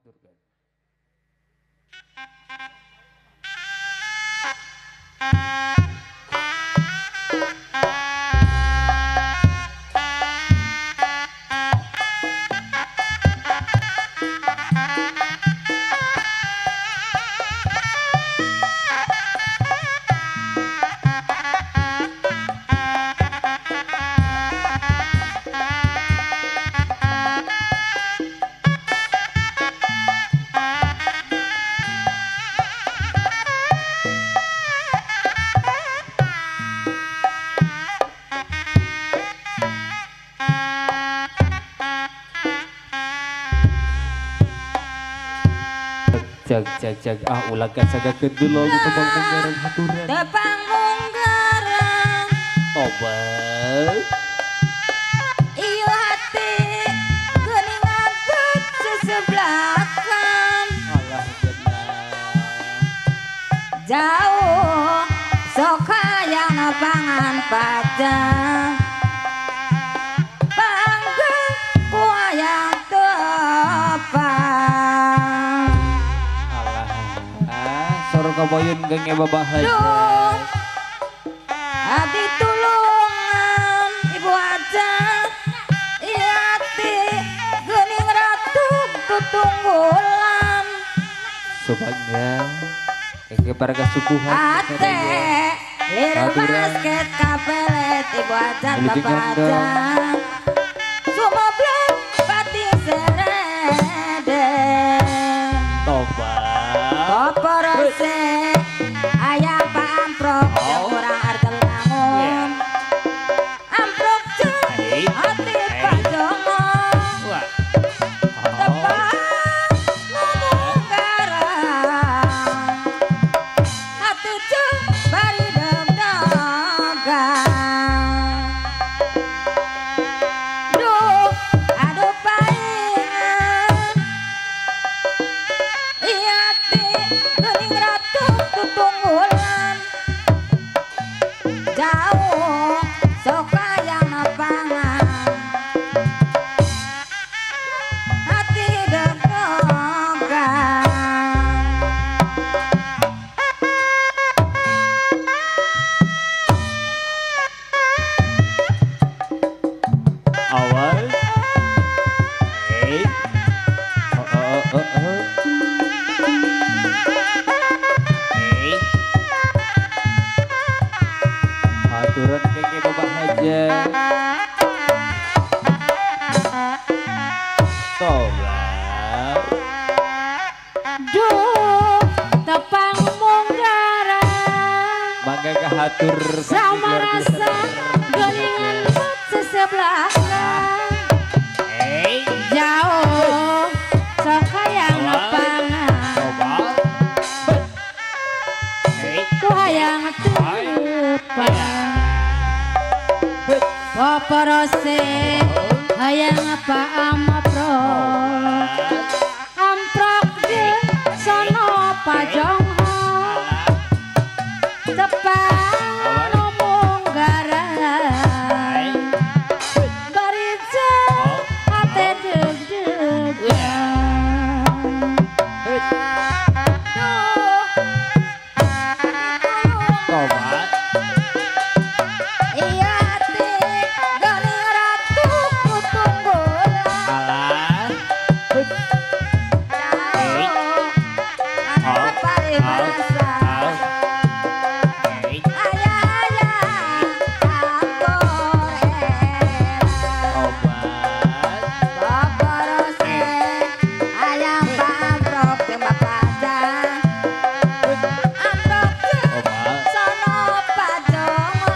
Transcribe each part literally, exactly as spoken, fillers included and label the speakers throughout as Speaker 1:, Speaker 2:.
Speaker 1: aturkan. Jag jag jag ah ulah kasagakeun dulu tepang munggaran haturan.
Speaker 2: Tepang munggaran.
Speaker 1: Tobat.
Speaker 2: Iyo hati geuningan put sesebelakan.
Speaker 1: Allah jenah.
Speaker 2: Jauh sok hayang pangan padang. Bangga ku hayang tepang.
Speaker 1: Soro kaboyun gengnya babahaja.
Speaker 2: Duh, abdi tulungan ibu aja, iya hati geuning ratu tutunggulan.
Speaker 1: Subhanallah, keke para kasukuhan.
Speaker 2: Ate, liru basket kapelet ibu aja bapak aja. Sumoblok pati serede.
Speaker 1: Tobat.
Speaker 2: Koporose ayam pak amprok yang kurang artel bangun amprok jeng hati pak jongo tepat ngomong garang hati jeng bari deg-degan duh aduh paingan iya hati geuning ratu tutunggulan jauh sok hayang pangan hati deg-degan.
Speaker 1: Awal. Hey. Oh oh oh oh. Hey. Aturan keke babahaja. Tobat.
Speaker 2: Duh tepang munggaran
Speaker 1: Mangga kahatur
Speaker 2: sama rasa geuningan put sesebelakan.
Speaker 1: Hey.
Speaker 2: Jauh sok hayang pangan
Speaker 1: Tobat. Hey.
Speaker 2: ku hayang tepang poporose hayang apa amprok amprok jeung sono pajongho tepang nu munggaran bari jeng hate deg-degan. Duh,
Speaker 1: Tobat.
Speaker 2: iya hati geuning ratu tutunggulan
Speaker 1: Alah.
Speaker 2: jauh anu paribasa
Speaker 1: Hey.
Speaker 2: ayah-ayah amporela
Speaker 1: Tobat.
Speaker 2: poporose ayam pamprok jeung bapada amprok jeung
Speaker 1: Tobat.
Speaker 2: sono pajongo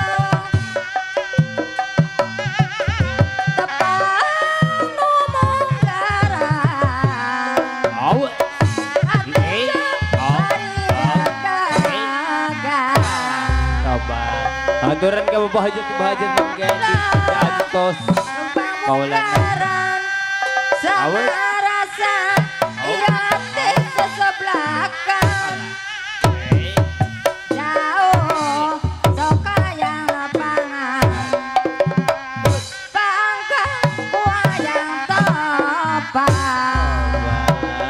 Speaker 2: tepang nu munggaran
Speaker 1: Awet.
Speaker 2: hati
Speaker 1: Hey. Oh.
Speaker 2: bari deg-degan.
Speaker 1: Tobat. Aturan ka babahaja ti bahaja mangga di antos. Kaulan.
Speaker 2: Munggaran sama
Speaker 1: Awet.
Speaker 2: rasa iya hati sesebelakan
Speaker 1: Hey.
Speaker 2: jauh sok hayang pangan bangga ku hayang tepang.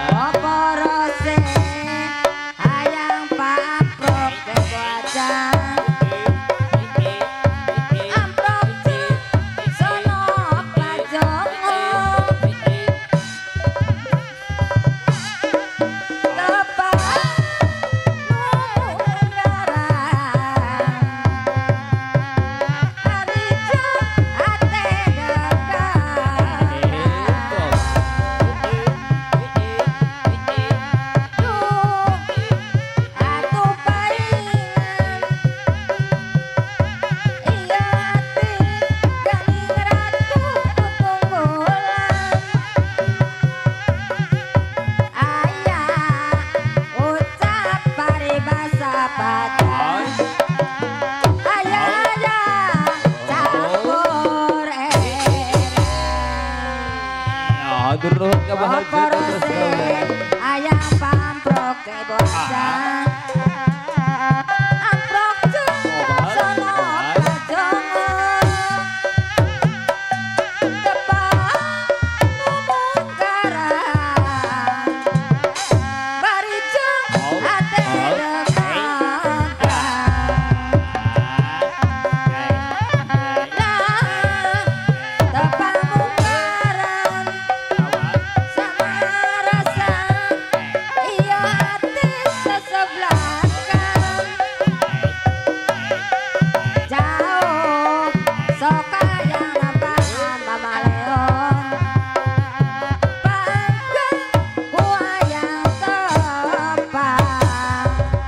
Speaker 2: kursi ayam pamprok ke bosan amprok jeng sono pajongan depan mungkaran barijeng ate dekan depan mungkaran sama rasa iya hati sesebelakan jauh soka yang lapangan mama leon bangga wayang tepat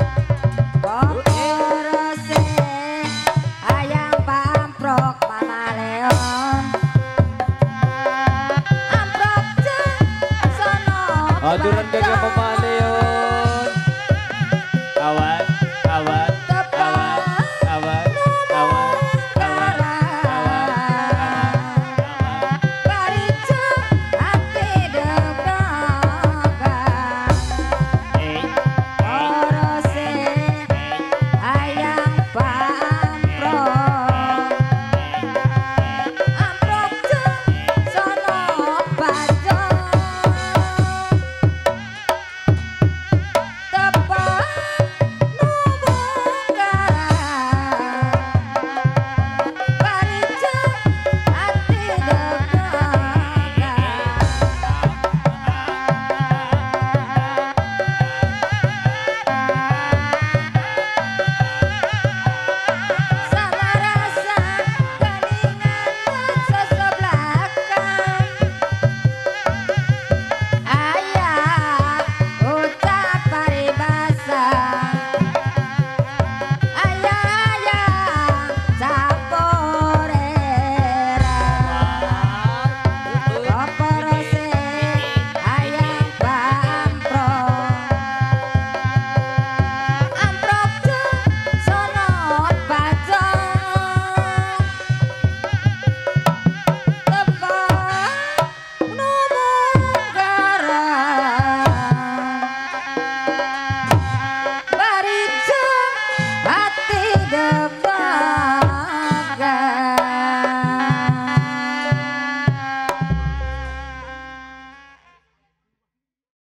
Speaker 2: pokorose ayam pamprok mama leon amprok jeng sono
Speaker 1: Aturan kagak pemain